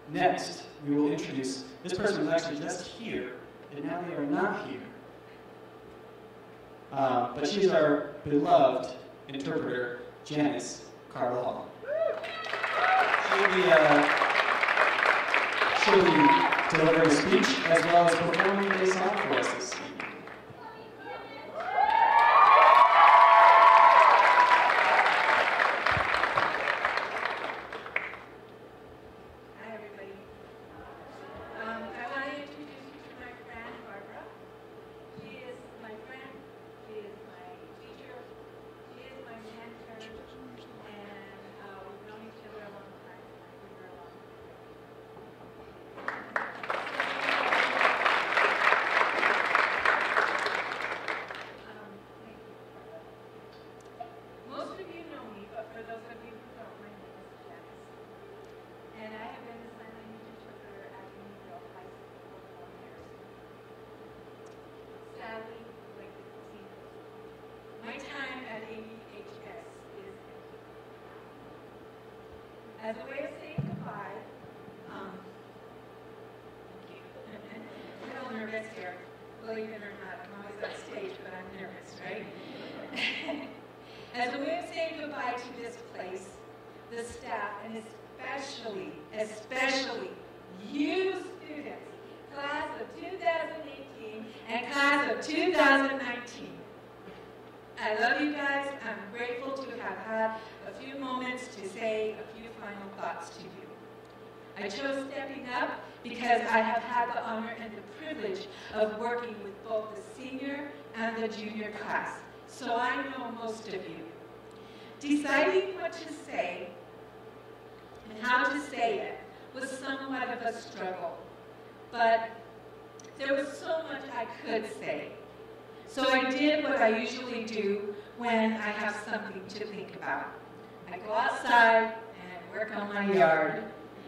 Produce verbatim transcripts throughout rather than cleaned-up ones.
Next, we will introduce, this person was actually just here, and now they are not here. Uh, but she's our beloved interpreter, Janice Carbajal. She'll be, uh, she'll be delivering a speech as well as performing a song for us this evening. As a way of saying goodbye, um, thank you. I'm a little nervous here, believe it or not. I'm always on stage, but I'm nervous, right? As a way of saying goodbye to this place, the staff, and especially, especially you students, class of two thousand eighteen and class of two thousand nineteen. I love you guys. I'm grateful to have had a few moments to say a few final thoughts to you. I chose stepping up because I have had the honor and the privilege of working with both the senior and the junior class, so I know most of you. Deciding what to say and how to say it was somewhat of a struggle, but there was so much I could say. So I did what I usually do when I have something to think about. I go outside and work on my yard.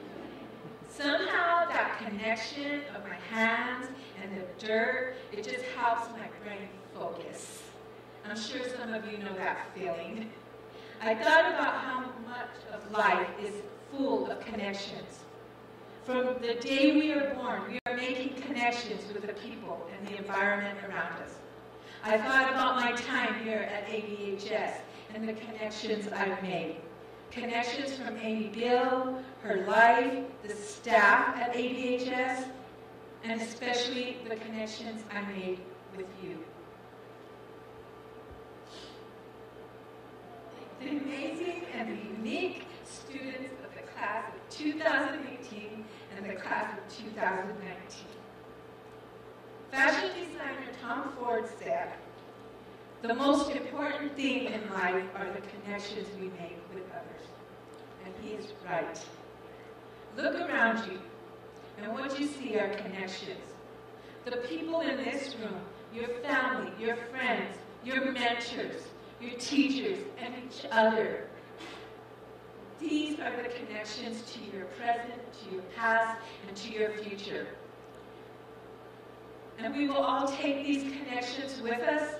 Somehow that connection of my hands and the dirt, it just helps my brain focus. I'm sure some of you know that feeling. I thought about how much of life is full of connections. From the day we are born, we are making connections with the people and the environment around us. I thought about my time here at A B H S and the connections I've made. Connections from Amy Biehl, her life, the staff at A B H S, and especially the connections I made with you. The amazing and the unique students of the class of two thousand eighteen and the class of two thousand nineteen. Fashion designer Tom Ford said, "The most important thing in life are the connections we make with others." And he is right. Look around you, and what you see are connections. The people in this room, your family, your friends, your mentors, your teachers, and each other. These are the connections to your present, to your past, and to your future. And we will all take these connections with us.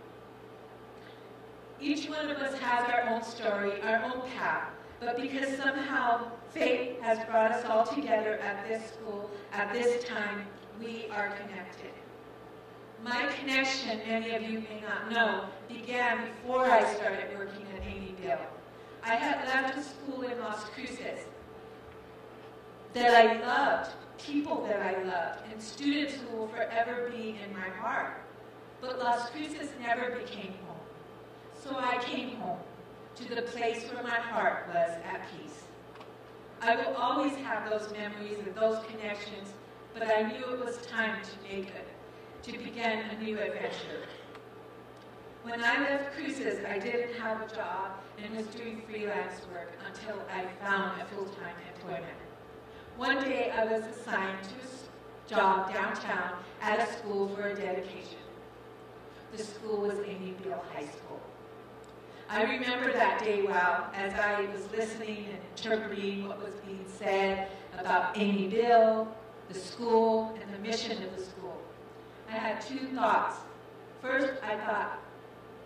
Each one of us has our own story, our own path, but because somehow fate has brought us all together at this school, at this time, we are connected. My connection, many of you may not know, began before I started working at Amy Biehl. I had left a school in Las Cruces that I loved, people that I loved, and students who will forever be in my heart. But Las Cruces never became home. So I came home to the place where my heart was at peace. I will always have those memories and those connections, but I knew it was time to make it, to begin a new adventure. When I left Cruces, I didn't have a job and was doing freelance work until I found a full-time employment. One day I was assigned to a job downtown at a school for a dedication. The school was Amy Biehl High School. I remember that day well as I was listening and interpreting what was being said about Amy Biehl, the school, and the mission of the school. I had two thoughts. First, I thought,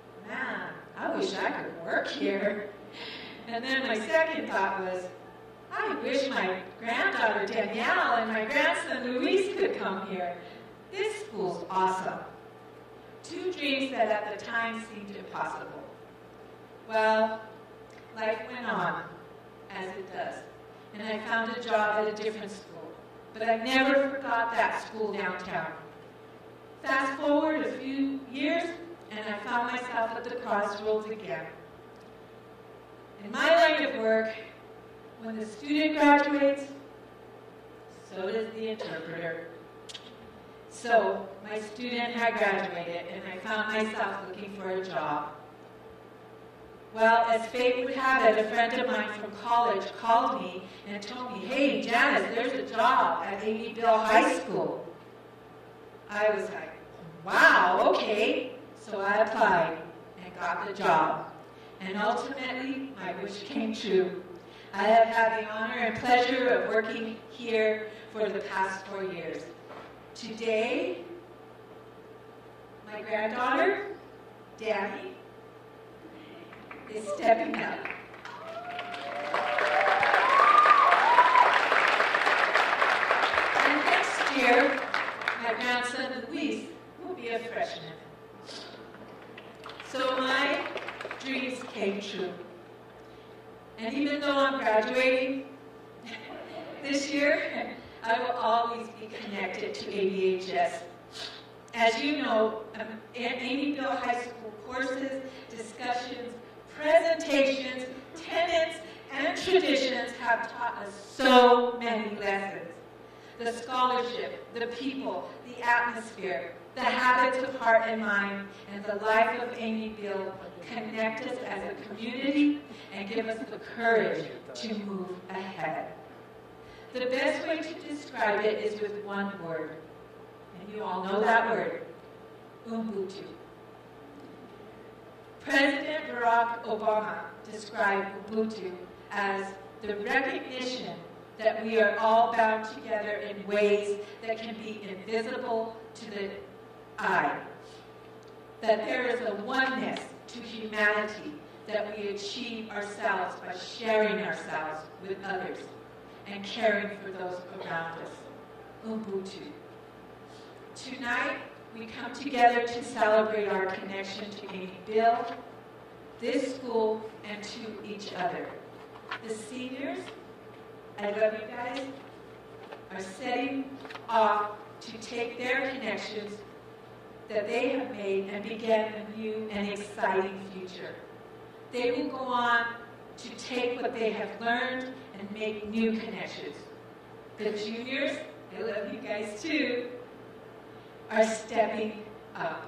man, I wish I could work here. And then my second thought was, I wish my granddaughter Danielle and my grandson Luis could come here. This school's awesome. Two dreams that at the time seemed impossible. Well, life went on, as it does, and I found a job at a different school. But I never forgot that school downtown. Fast forward a few years, and I found myself at the crossroads again. In my line of work, when the student graduates, so does the interpreter. So, my student had graduated, and I found myself looking for a job. Well, as fate would have it, a friend of mine from college called me and told me, hey, Janice, there's a job at A B Biehl High School. I was like, wow, okay. So I applied and got the job. And ultimately, my wish came true. I have had the honor and pleasure of working here for the past four years. Today, my granddaughter, Danny, is stepping up. And next year, my grandson, Luis, will be a freshman. So my dreams came true. And even though I'm graduating this year, I will always be connected to A B H S. As you know, um, A B Biehl High School courses, discussions, presentations, tenets, and traditions have taught us so many lessons. The scholarship, the people, the atmosphere, the habits of heart and mind, and the life of A B Biehl connect us as a community and give us the courage to move ahead. The best way to describe it is with one word, and you all know that word, Ubuntu. President Barack Obama described Ubuntu as the recognition that we are all bound together in ways that can be invisible to the eye, that there is a oneness to humanity that we achieve ourselves by sharing ourselves with others and caring for those around us. Ubuntu. Tonight, we come together to celebrate our connection to A B Biehl, this school, and to each other. The seniors, I love you guys, are setting off to take their connections that they have made and begin a new and exciting future. They will go on to take what they have learned and make new connections. The juniors, I love you guys too, are stepping up.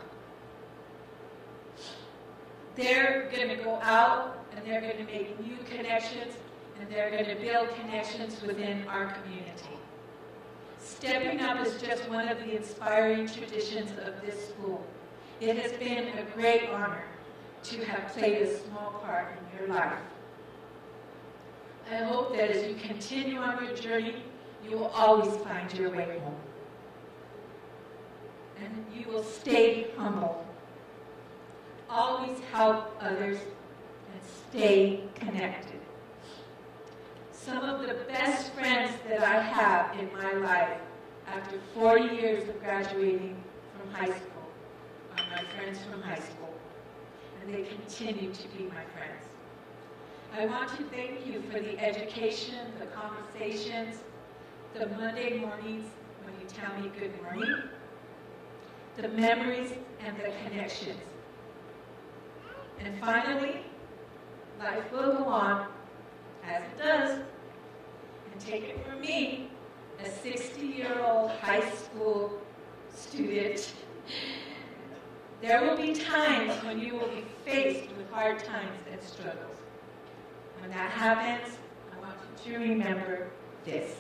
They're going to go out and they're going to make new connections and they're going to build connections within our community. Stepping up is just one of the inspiring traditions of this school. It has been a great honor to have played a small part in your life. I hope that as you continue on your journey, you will always find your way home. And you will stay humble. Always help others and stay connected. Some of the best friends that I have in my life after forty years of graduating from high school are my friends from high school. And they continue to be my friends. I want to thank you for the education, the conversations, the Monday mornings when you tell me good morning, the memories and the connections. And finally, life will go on, as it does, and take it from me, a sixty-year-old high school student. There will be times when you will be faced with hard times and struggles. When that happens, I want you to remember this.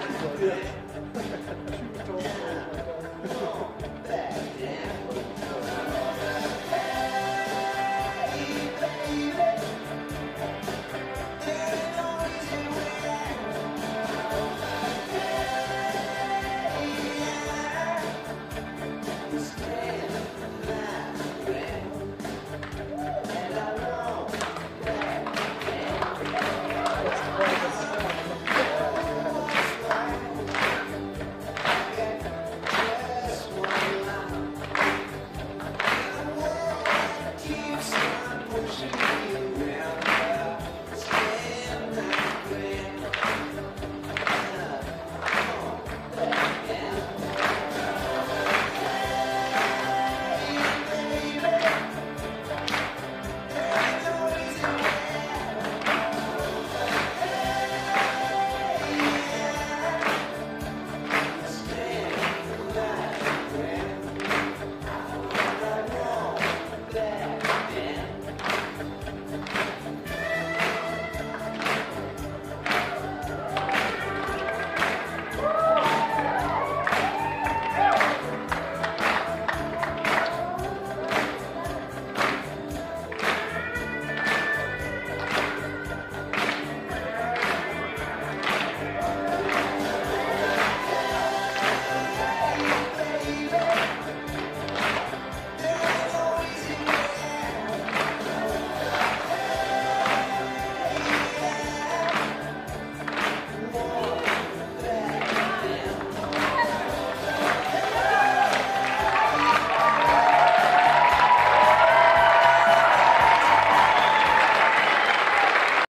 Good.